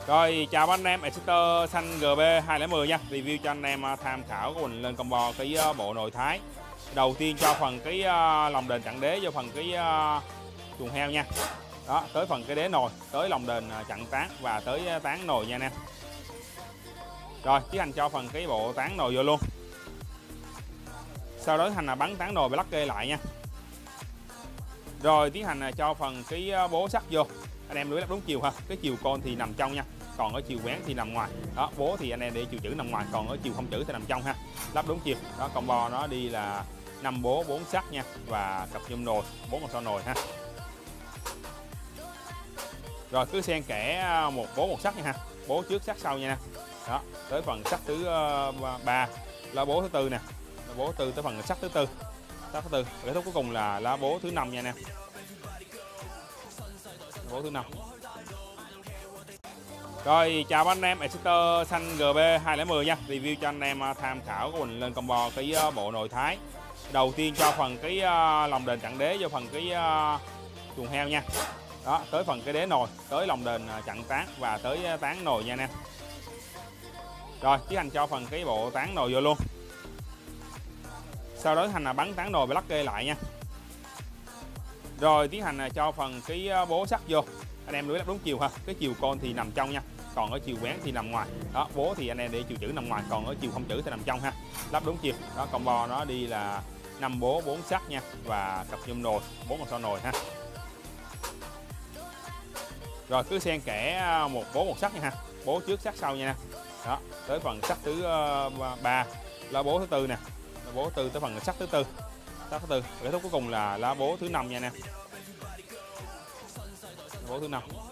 Rồi chào anh em, Exeter xanh GB 2010 nha. Review cho anh em tham khảo của mình lên combo cái bộ nội thái. Đầu tiên cho phần cái lòng đền chặn đế vô phần cái chuồng heo nha. Đó, tới phần cái đế nồi, tới lòng đền chặn tán và tới tán nồi nha anh em. Rồi tiến hành cho phần cái bộ tán nồi vô luôn. Sau đó tiến hành bắn tán nồi lắc kê lại nha. Rồi tiến hành cho phần cái bố sắt vô. Anh em lưới lắp đúng chiều ha. Cái chiều con thì nằm trong nha, còn ở chiều vén thì nằm ngoài. Đó, bố thì anh em để chiều chữ nằm ngoài, còn ở chiều không chữ thì nằm trong ha. Lắp đúng chiều. Đó, combo nó đi là 5 bố 4 sắt nha, và cặp nhôm nồi 4 con so nồi ha. Rồi cứ xen kẽ một bố một sắt nha ha. Bố trước sắt sau nha. Đó, tới phần sắt thứ 3 là bố thứ tư nè. Bố tư tới phần sắt thứ tư. Sắt thứ tư. Kết thúc cuối cùng là lá bố thứ 5 nha nè. Bố thứ 5. Rồi chào anh em, Exeter xanh GB 2010 nha. Review cho anh em tham khảo của mình lên combo cái bộ nội thái. Đầu tiên cho phần cái lòng đền chặn đế vô phần cái chuồng heo nha. Đó, tới phần cái đế nồi, tới lòng đền chặn tán và tới tán nồi nha anh em. Rồi tiến hành cho phần cái bộ tán nồi vô luôn. Sau đó tiến hành bắn tán nồi lắc kê lại nha. Rồi tiến hành cho phần cái bố sắt vô. Anh em lưới lắp đúng chiều ha. Cái chiều con thì nằm trong nha, còn ở chiều vén thì nằm ngoài. Đó, bố thì anh em để chiều chữ nằm ngoài, còn ở chiều không chữ thì nằm trong ha. Lắp đúng chiều. Đó, combo nó đi là 5 bố 4 sắt nha, và cặp nhôm nồi 4 con so nồi ha. Rồi cứ xen kẽ một bố một sắt nha ha. Bố trước sắt sau nha. Đó, tới phần sắt thứ 3 là bố thứ tư nè. Bố tư tới phần sắt thứ tư. Sắt thứ tư. Kết thúc cuối cùng là lá bố thứ 5 nha nè. Bố thứ 5.